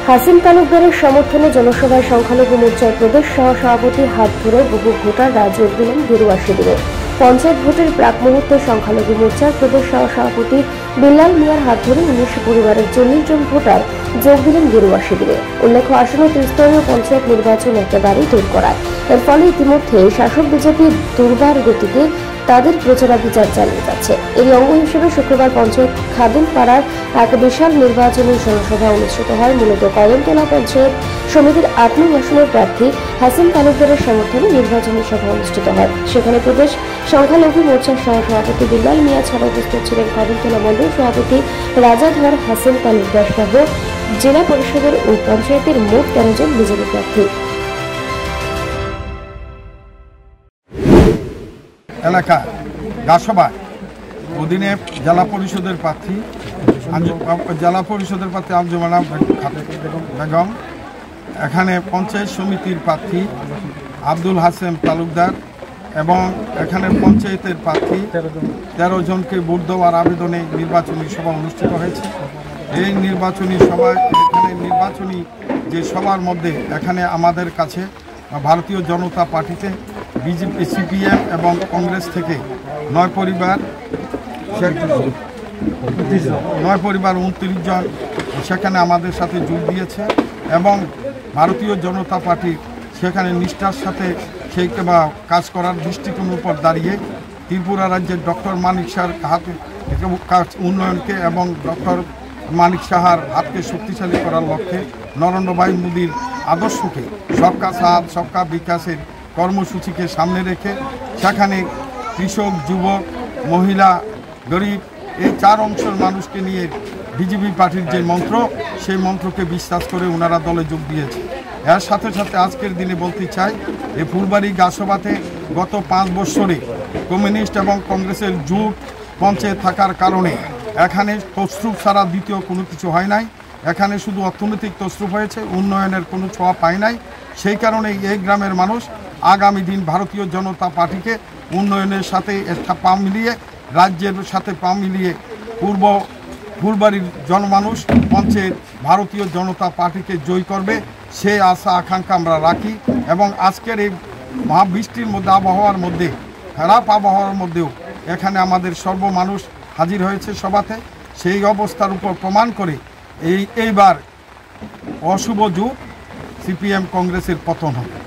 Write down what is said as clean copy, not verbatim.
হাসিন তালুকদারের সমর্থনে জনসভায় সংখ্যালঘু মোর্চার প্রদেশ সহ-সভাপতি হাত ধরে বহু ভোটাররা যোগ দিলেন গেরুয়া শিবিরে। পঞ্চায়েত ভোটের প্রাক মুহূর্তে সংখ্যালঘু মোর্চার প্রদেশ সহ-সভাপতি বিল্লাল মিয়ার হাত ধরে ১৯ পরিবারের ৪০ জন ভোটার যোগ দিলেন গেরুয়া শিবিরে। উল্লেখ্য, আসন্ন ত্রিস্তরীয় পঞ্চায়েত নির্বাচন একেবারেই দূর করায়। এর ফলে ইতিমধ্যে শাসক বিজেপি দুর্বার গতিতে তাদের প্রচারাভিযান চালিয়ে যাচ্ছে। এর অঙ্গ হিসেবে শুক্রবার পঞ্চায়েত খাদিম পাড়ার এক বিশাল নির্বাচনী জনসভা অনুষ্ঠিত হয়। মূলত কদমতলা পঞ্চায়েত সমিতির ৮ নং আসনের প্রার্থী হাসিন তালুকদারের সমর্থনে নির্বাচনী সভা অনুষ্ঠিত হয়। সেখানে প্রদেশ সংখ্যালঘু মোর্চার সহ-সভাপতি বিল্লাল মিয়া ছাড়া উপস্থিত ছিলেন কদমতলা মণ্ডল সভাপতি রাজাধর হাসিন তালুকদার সহ জেলা পরিষদের ও পঞ্চায়েতের মোট ১৩ জন বিজেপি প্রার্থী। এলাকা গাছসভা অধীনে জেলা পরিষদের প্রার্থী আঞ্জুমানা বেগম, এখানে পঞ্চায়েত সমিতির প্রার্থী আব্দুল হাসেম তালুকদার এবং এখানে পঞ্চায়েতের প্রার্থী ১৩ জনকে ভোট দেওয়ার আবেদনে নির্বাচনী সভা অনুষ্ঠিত হয়েছে। এই নির্বাচনী সভায় নির্বাচনী যে সভার মধ্যে এখানে আমাদের কাছে ভারতীয় জনতা পার্টিতে বিজেপি, সিপিএম এবং কংগ্রেস থেকে ৯ পরিবার ২৯ জন সেখানে আমাদের সাথে যোগ দিয়েছে এবং ভারতীয় জনতা পার্টি সেখানে নিষ্ঠার সাথে সেই কাজ করার দৃষ্টিকোণের উপর দাঁড়িয়ে ত্রিপুরা রাজ্যের ডক্টর মানিক সাহার হাতে উন্নয়নকে এবং ডক্টর মানিক সাহার হাতকে শক্তিশালী করার লক্ষ্যে নরেন্দ্র ভাই মোদীর আদর্শকে সবকা সাথ সবকা বিকাশের কর্মসূচিকে সামনে রেখে সেখানে কৃষক, যুবক, মহিলা, গরিব এই ৪ অংশের মানুষকে নিয়ে বিজেপি পার্টির যে মন্ত্র সেই মন্ত্রকে বিশ্বাস করে ওনারা দলে যোগ দিয়েছে। এর সাথে সাথে আজকের দিনে বলতে চাই এই ফুলবাড়ি গাছসভাতে গত ৫ বছরে কমিউনিস্ট এবং কংগ্রেসের জোট পঞ্চায়েত থাকার কারণে এখানে তসরুপ ছাড়া দ্বিতীয় কোনো কিছু হয় নাই। এখানে শুধু অর্থনৈতিক তসরুপ হয়েছে, উন্নয়নের কোনো ছোঁয়া পায় নাই। সেই কারণে এই গ্রামের মানুষ আগামী দিন ভারতীয় জনতা পার্টিকে উন্নয়নের সাথে পা মিলিয়ে রাজ্যের সাথে পা মিলিয়ে ফুলবাড়ির জনমানুষ পঞ্চায়েত ভারতীয় জনতা পার্টিকে জয় করবে সেই আশা আকাঙ্ক্ষা আমরা রাখি। এবং আজকের এই মহাবৃষ্টির মধ্যে আবহাওয়ার মধ্যে খারাপ আবহাওয়ার মধ্যেও এখানে আমাদের সর্বমানুষ হাজির হয়েছে সভাতে। সেই অবস্থার উপর প্রমাণ করে এইবার অশুভ জোট সিপিএম কংগ্রেসের পতন হবে।